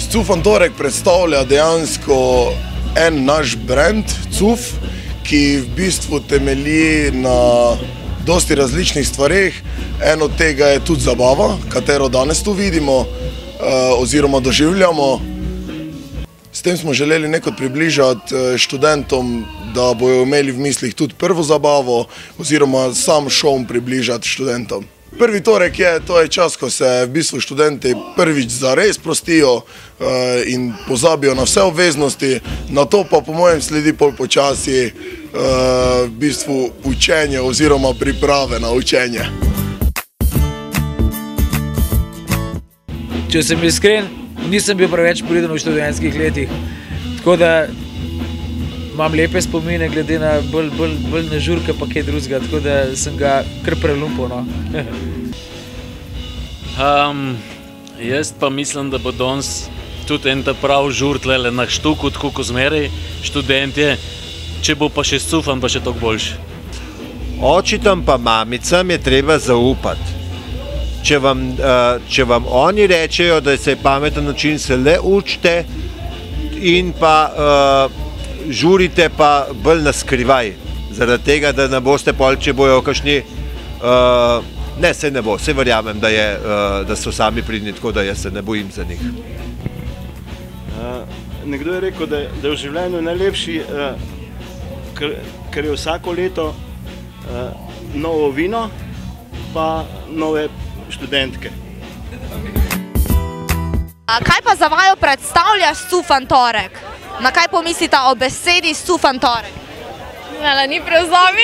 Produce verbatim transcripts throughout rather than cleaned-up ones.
Cufantorek predstavlja dejansko en naš brand, Cuf, ki v bistvu temelji na dosti različnih stvareh. En od tega je tudi zabava, katero danes tu vidimo oziroma doživljamo. S tem smo želeli nekaj približati študentom, da bojo imeli v mislih tudi prvo zabavo oziroma sam šov približati študentom. Prvi torek je, to je čas, ko se v bistvu študenti prvič zares prostijo in pozabijo na vse obveznosti, na to pa po mojem sledi pol počasi v bistvu učenje oziroma priprave na učenje. Če sem iskren, nisem bil preveč priden v študentskih letih, tako da imam lepe spomine glede na bolj na žurke pa kaj drugega, tako da sem ga kar prelumpal. Jaz pa mislim, da bo danes tudi en ta prav žur tlele na štuku, tako ko zmeraj študentje, če bo pa še Cufan, pa še toliko boljši. Očitom pa mamicam je treba zaupati. Če vam oni rečejo, da se je pameten način, se le učite in pa žurite pa bolj na skrivaj, zaradi tega, da ne boste pol, če bojo kakšni, ne, se ne bo, se verjamem, da so sami pridni, tako da jaz se ne bojim za njih. Nekdo je rekel, da je v življenju najlepši, ker je vsako leto novo vino, pa nove študentke. Kaj pa za vaju predstavlja Cufantorek? Na kaj pomislite o besedi Cufantorek? Nala, ni prevzami.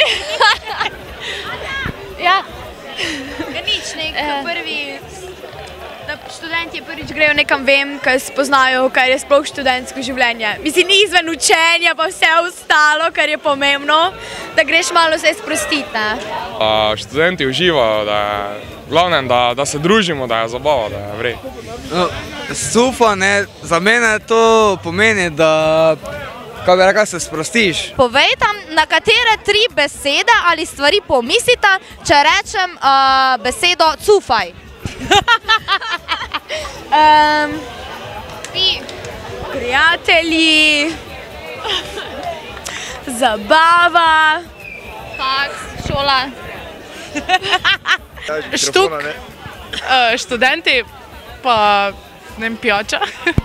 Ja. Nič, nek prvi, da študenti prvič grejo nekam vem, kaj spoznajo, kaj je sploh študentsko življenje. Mislim, ni izven učenja, pa vse ostalo, kar je pomembno, da greš malo se sprostiti. Študenti uživajo, v glavnem, da se družimo, da je zabava, da je vrej. Cufan, za mene to pomeni, da, kako bi rekel, se sprostiš. Povejte, na katere tri besede ali stvari pomislite, če rečem besedo cufaj. Prijatelji, zabava, faks, šola. Štuk, študenti, pa ne vem, pijača.